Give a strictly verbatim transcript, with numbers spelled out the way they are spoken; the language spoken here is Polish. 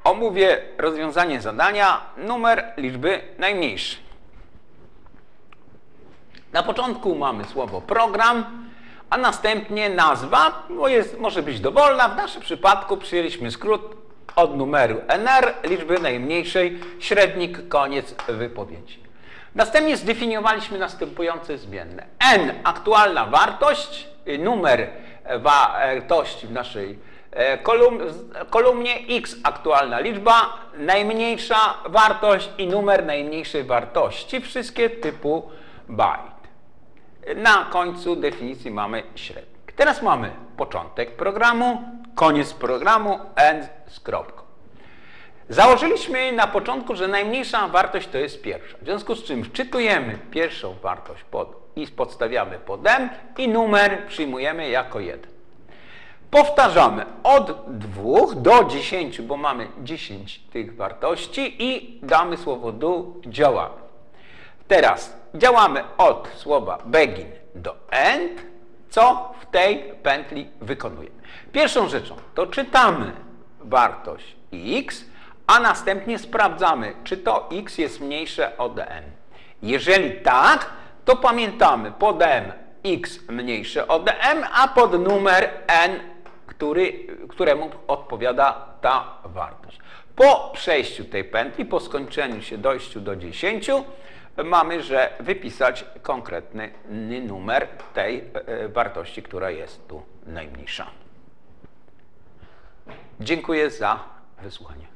Omówię rozwiązanie zadania numer liczby najmniejszej. Na początku mamy słowo program, a następnie nazwa, bo jest, może być dowolna. W naszym przypadku przyjęliśmy skrót od numeru N R, liczby najmniejszej, średnik, koniec wypowiedzi. Następnie zdefiniowaliśmy następujące zmienne. N, aktualna wartość, numer wartości w naszej kolumn, kolumnie, X, aktualna liczba, najmniejsza wartość i numer najmniejszej wartości, wszystkie typu byte. Na końcu definicji mamy średnik. Teraz mamy początek programu, koniec programu, end z kropką. Założyliśmy na początku, że najmniejsza wartość to jest pierwsza. W związku z czym wczytujemy pierwszą wartość pod, i podstawiamy pod M i numer przyjmujemy jako jeden. Powtarzamy od dwóch do dziesięciu, bo mamy dziesięć tych wartości i damy słowo do, działamy. Teraz działamy od słowa begin do end, co w tej pętli wykonujemy. Pierwszą rzeczą to czytamy wartość x, a następnie sprawdzamy, czy to x jest mniejsze od n. Jeżeli tak, to pamiętamy pod m x mniejsze od m, a pod numer n, który, któremu odpowiada ta wartość. Po przejściu tej pętli, po skończeniu się, dojściu do dziesięciu, mamy, że wypisać konkretny numer tej wartości, która jest tu najmniejsza. Dziękuję za wysłuchanie.